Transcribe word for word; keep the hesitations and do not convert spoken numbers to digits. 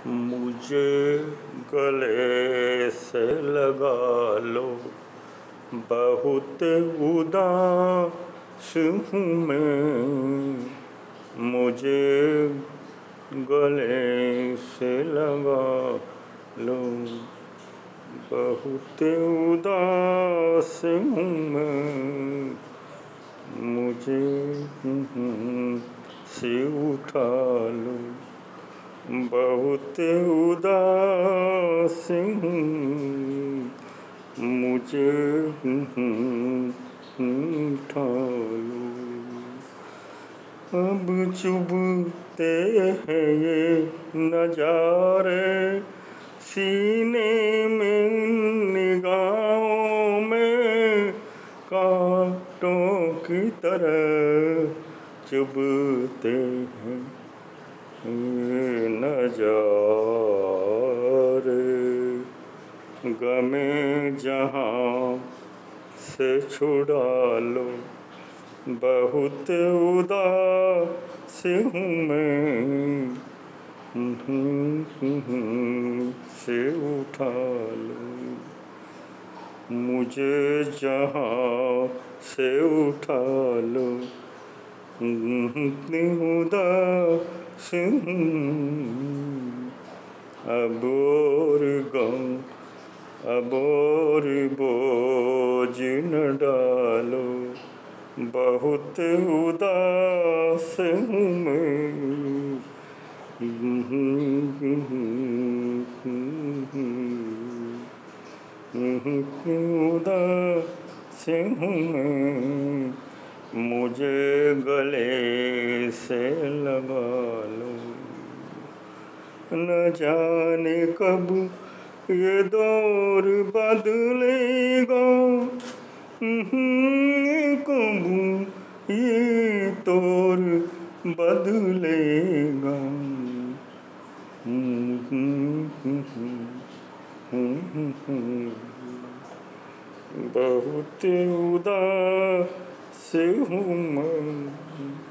मुझे गले से लगा लो, बहुत उदास हूँ मैं। मुझे गले से लगा लो, बहुत उदास हूँ मैं। मुझे से उठा लो, बहुत उदास हूँ। मुझे उठा लो। अब चुभते हैं ये नजारे सीने में, निगाहों में कांटों की तरह चुभते हैं ये नजारे। गमे जहाँ से छुड़ा लो, बहुत उदास हूँ मैं। से उठा लो, मुझे जहाँ से उठा लो, उदास हूँ। अब और गम, अब और बोझ न डालो, बहुत उदास हूँ मैं। उदास हूँ मैं। मुझे गले से लगा लो, न जाने कब ये दौर बदलेगा, कब ये दौर बदलेगा। बहुत उदास हूँ मैं।